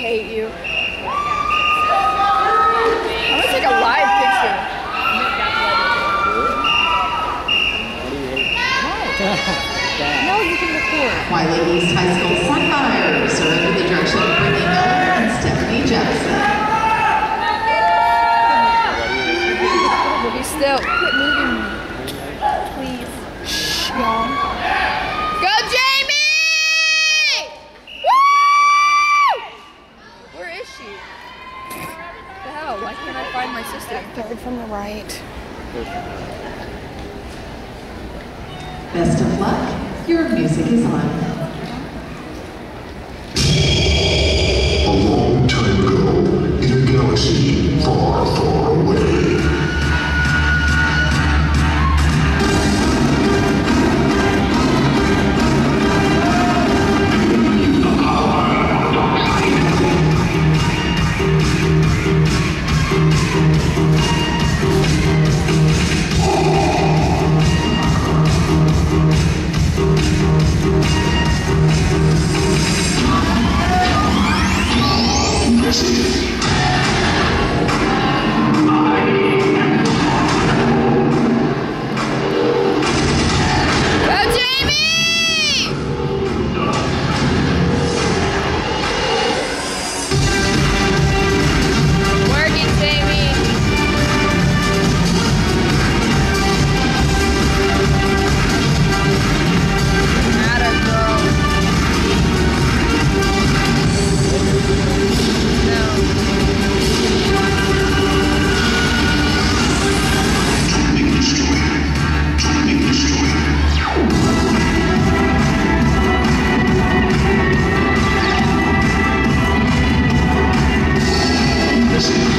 hate you. I'm gonna take a live picture. No, you can record. Wiley East High School Sunfires are under the direction of Brittany Miller and Stephanie Jackson. Be still. Quit moving me. Please. Shh, y'all. Go, Jamie! Woo! Where is she? What the hell? Why can't I find my sister? Third from the right. Best of luck. Your music is on. A long time ago, in a galaxy far, far away. Listen.